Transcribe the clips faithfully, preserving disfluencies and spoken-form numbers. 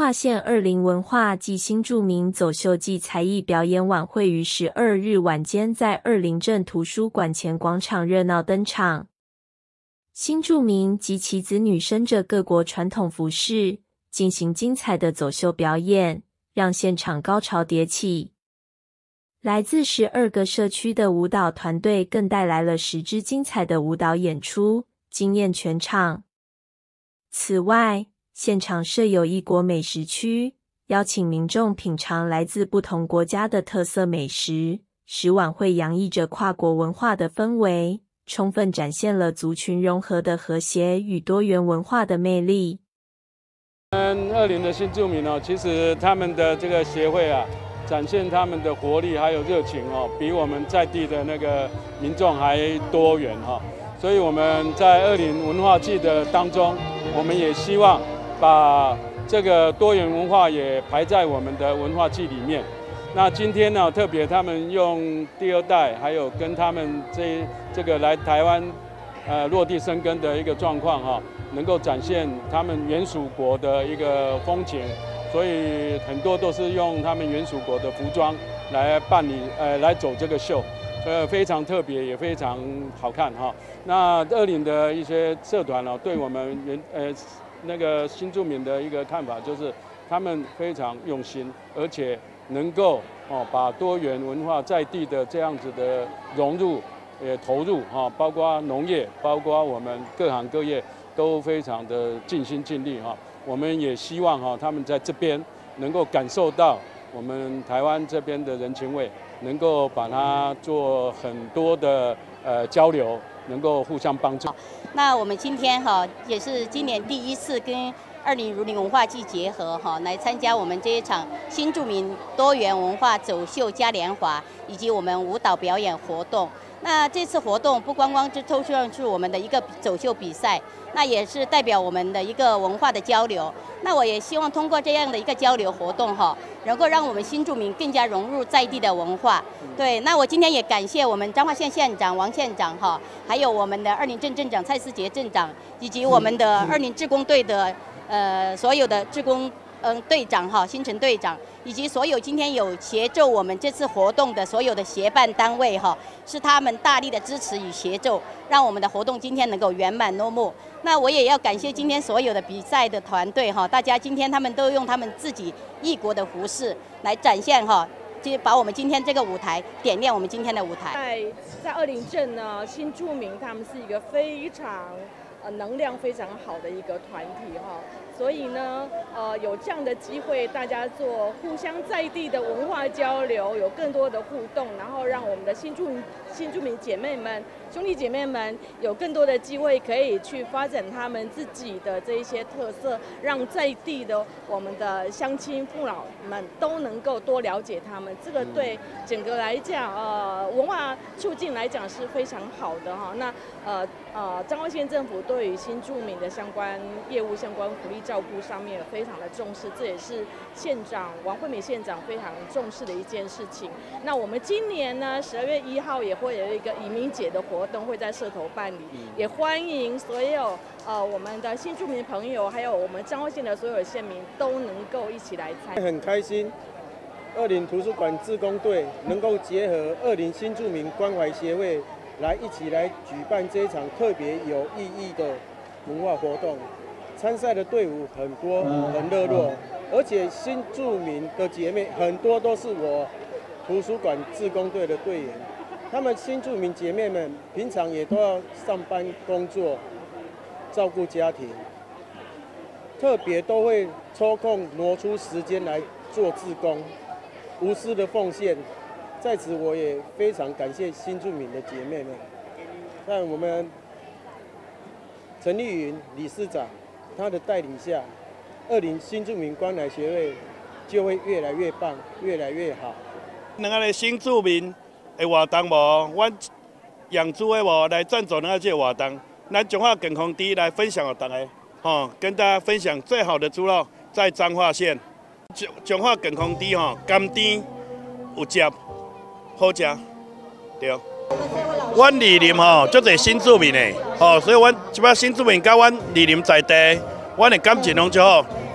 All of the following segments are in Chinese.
化县二林文化暨新住民走秀暨才艺表演晚会于十二日晚间在二林镇图书馆前广场热闹登场。新住民及其子女身着各国传统服饰，进行精彩的走秀表演，让现场高潮迭起。来自十二个社区的舞蹈团队更带来了十支精彩的舞蹈演出，惊艳全场。此外，现场设有异国美食区，邀请民众品尝来自不同国家的特色美食，使晚会洋溢着跨国文化的氛围，充分展现了族群融合的和谐与多元文化的魅力。 嗯，二林的新住民哦，其实他们的这个协会啊，展现他们的活力还有热情哦，比我们在地的那个民众还多元哈。所以我们在二林文化季的当中，我们也希望把这个多元文化也排在我们的文化季里面。那今天呢，特别他们用第二代，还有跟他们这这个来台湾呃落地生根的一个状况哈，能够展现他们原属国的一个风情。所以很多都是用他们原属国的服装来办理，呃，来走这个秀，呃，非常特别，也非常好看哈。那二林的一些社团呢，对我们原呃那个新住民的一个看法就是，他们非常用心，而且能够哦把多元文化在地的这样子的融入，也投入哈，包括农业，包括我们各行各业都非常的尽心尽力哈。我们也希望哈，他们在这边能够感受到我们台湾这边的人情味，能够把它做很多的呃交流，能够互相帮助。 那我们今天哈也是今年第一次跟二林如林文化季结合哈，来参加我们这一场新住民多元文化走秀嘉年华以及我们舞蹈表演活动。那这次活动不光光是透出是我们的一个走秀比赛，那也是代表我们的一个文化的交流。那我也希望通过这样的一个交流活动哈，能够让我们新住民更加融入在地的文化。对，那我今天也感谢我们彰化县县长王县长哈，还有我们的二林镇镇长蔡思杰镇长，以及我们的二林志工队的呃所有的志工嗯队长哈，新城队长，以及所有今天有协助我们这次活动的所有的协办单位哈，是他们大力的支持与协助，让我们的活动今天能够圆满落幕。那我也要感谢今天所有的比赛的团队哈，大家今天他们都用他们自己异国的服饰来展现哈，就把我们今天这个舞台点亮我们今天的舞台。 在在二林镇呢，新住民他们是一个非常呃能量非常好的一个团体哈。所以呢，呃，有这样的机会，大家做互相在地的文化交流，有更多的互动，然后让我们的新住民新住民姐妹们、兄弟姐妹们有更多的机会可以去发展他们自己的这一些特色，让在地的我们的乡亲父老们都能够多了解他们。这个对整个来讲，呃，文化促进来讲是非常好的哈。那呃呃，彰化县政府对于新住民的相关业务、相关福利照顾上面非常的重视，这也是县长王惠美县长非常重视的一件事情。那我们今年呢，十二月一号也会有一个移民节的活动，会在社头办理，也欢迎所有呃我们的新住民朋友，还有我们彰化县的所有县民都能够一起来参与。 很开心，二林图书馆志工队能够结合二林新住民关怀协会来一起来举办这一场特别有意义的文化活动。参赛的队伍很多，很热络，而且新住民的姐妹很多都是我图书馆志工队的队员。他们新住民姐妹们平常也都要上班工作，照顾家庭，特别都会抽空挪出时间来做志工，无私的奉献。在此，我也非常感谢新住民的姐妹们。在我们陈丽云理事长他的带领下，二林新住民关怀协会就会越来越棒，越来越好。 两个新住民的活动无，阮养猪的无来赞助咱这个活动，咱彰化健康猪来分享给大家，吼，跟大家分享最好的猪肉在彰化县。彰化健康猪吼，甘甜有汁，好食，对。阮二林吼，足侪新住民的，吼，所以阮即摆新住民甲阮二林在地，阮的感情拢足好，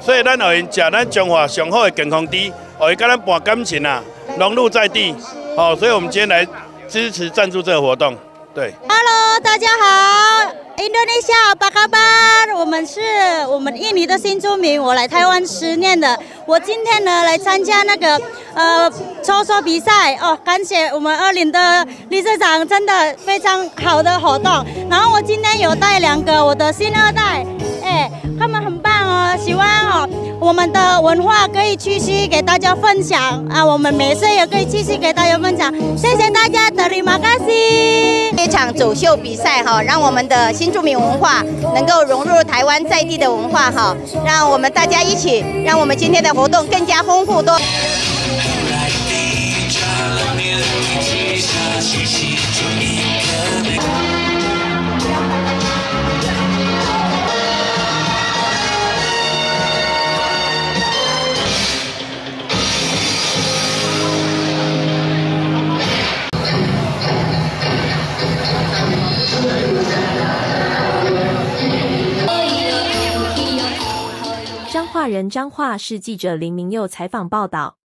所以咱后因食咱中华上好的健康猪，后因跟咱办感情啊，融入在地。哦，所以我们今天来支持赞助这个活动。对 ，Hello， 大家好。Indonesia apa kabar？ 我们是我们印尼的新住民，我来台湾十年了。我今天呢来参加那个呃抽抽比赛哦，感谢我们二林的理事长，真的非常好的活动。然后我今天有带两个我的新二代，哎，他们很棒哦，希望哦我们的文化可以继续给大家分享啊，我们美食也可以继续给大家分享。谢谢大家，terima kasih。 这场走秀比赛哈，让我们的新住民文化能够融入台湾在地的文化哈，让我们大家一起，让我们今天的活动更加丰富多。 彰化人彰化市记者林明佑采访报道。